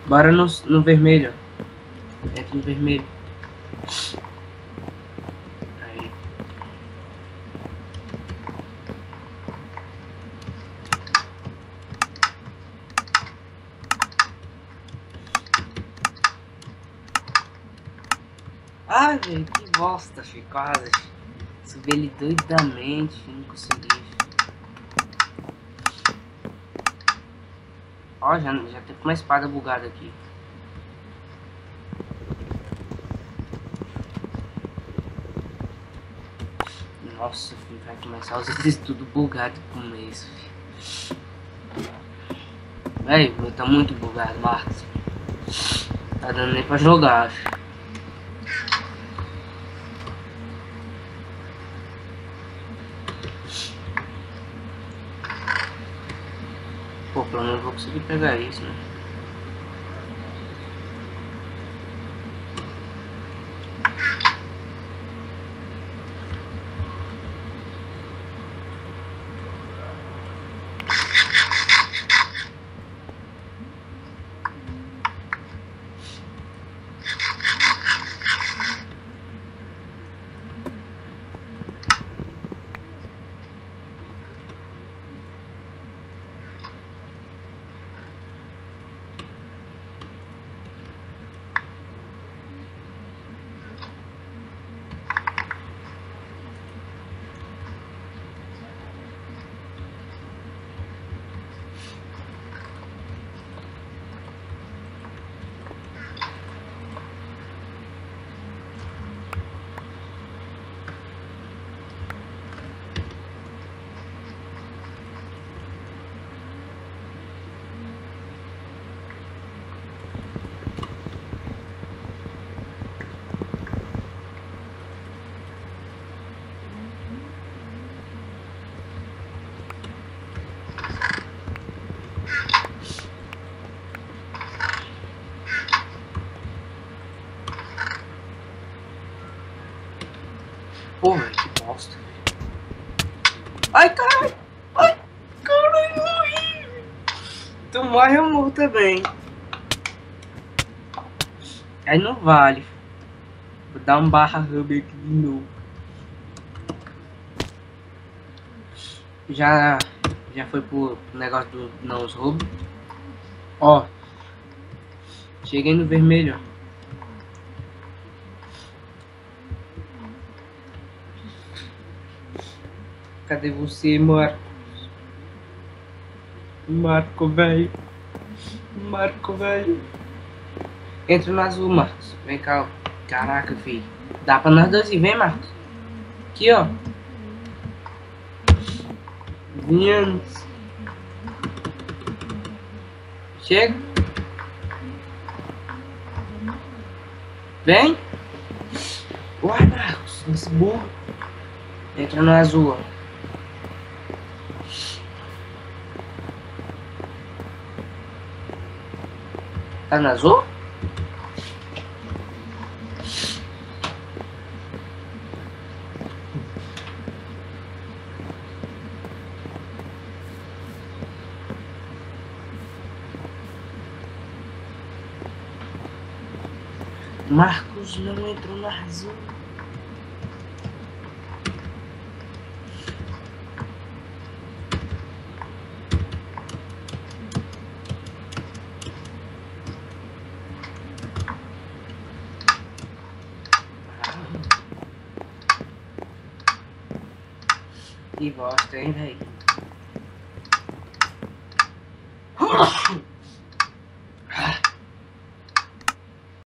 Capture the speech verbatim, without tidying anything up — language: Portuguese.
Bora no, no vermelho. Entra no vermelho. Aí. Ai, velho, que bosta, filho. Quase. Subi ele doidamente, filho, não consegui. Ó, já, já tem uma espada bugada aqui. Nossa, filho, vai começar os itens tudo bugado com isso, filho. Véi, tá muito bugado, Marcos. Tá dando nem pra jogar, filho. Pô, pelo menos vou conseguir pegar isso, né? Porra, que bosta. Ai, caralho. Ai, caralho, morri. Tu morre, eu morro também. Aí não vale. Vou dar um barra hub aqui de novo. Já, já foi pro negócio do não os roubos. Ó. Cheguei no vermelho. Cadê você, Marcos? Marco, velho. Marco, velho. Entra no azul, Marcos. Vem cá, ó. Caraca, filho. Dá pra nós dois ir. Vem, Marcos. Aqui, ó. Vinhamos. Chega. Vem. Uai, Marcos. Esse burro. Entra no azul, ó. Tá no azul? Marcos não entrou no azul. Que bosta, hein, velho?